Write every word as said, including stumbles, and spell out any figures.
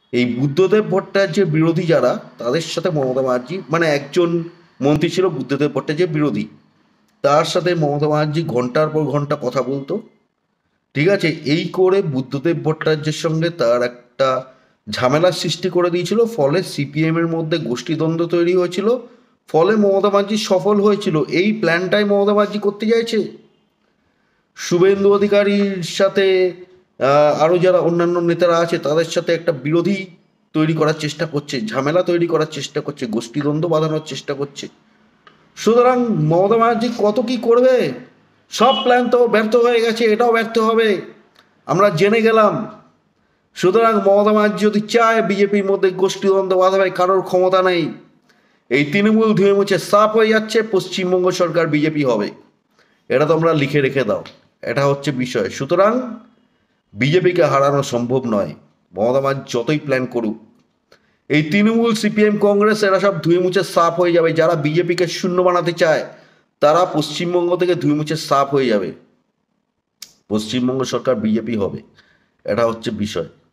এই বুদ্ধদেব ভট্টাচার্যের বিরোধী যারা, তাদের সাথে মমতা ব্যানার্জি, মানে একজন মন্ত্রী ছিল বুদ্ধদেব ভট্টাচার্যের বিরোধী, তার সাথে মমতা ব্যানার্জি ঘন্টার পর ঘন্টা কথা বলতো। ঠিক আছে, এই করে বুদ্ধদেব ভট্টাচার্যের সঙ্গে তার একটা ঝামেলার সৃষ্টি করে দিয়েছিল, ফলে সিপিএম এর মধ্যে গোষ্ঠীদ্বন্দ্ব তৈরি হয়েছিল। ফলে মমতা ব্যানার্জি সফল হয়েছিল। এই প্ল্যানটাই মমতা ব্যানার্জি করতে চাইছে। শুভেন্দু অধিকারীর সাথে আহ, আরো যারা অন্যান্য নেতারা আছে তাদের সাথে একটা বিরোধী তৈরি করার চেষ্টা করছে, ঝামেলা তৈরি করার চেষ্টা করছে, গোষ্ঠীদ্বন্দ্ব বাঁধানোর চেষ্টা করছে। সুতরাং মমতা ব্যানার্জি কত কি করবে? সব প্ল্যান তো ব্যর্থ হয়ে গেছে, এটাও ব্যর্থ হবে, আমরা জেনে গেলাম। সুতরাং মমতা ব্যানার্জি যদি চায় বিজেপির মধ্যে গোষ্ঠীদ্বন্দ্ব বাঁধাবে, কারোর ক্ষমতা নেই। এই তৃণমূল ধুয়ে মুছে সাফ হয়ে যাচ্ছে, পশ্চিমবঙ্গ সরকার বিজেপি হবে। এটা তোমরা লিখে রেখে দাও, এটা হচ্ছে বিষয়। সুতরাং বিজেপিকে হারানো সম্ভব নয়, মমতা ব্যানার্জি যতই প্ল্যান করুক। এই তৃণমূল, সিপিএম, কংগ্রেস এরা সব ধুয়ে মুছে সাফ হয়ে যাবে। যারা বিজেপিকে শূন্য বানাতে চায় তারা পশ্চিমবঙ্গ থেকে ধুয়ে মুছে সাফ হয়ে যাবে। পশ্চিমবঙ্গ সরকার বিজেপি হবে, এটা হচ্ছে বিষয়।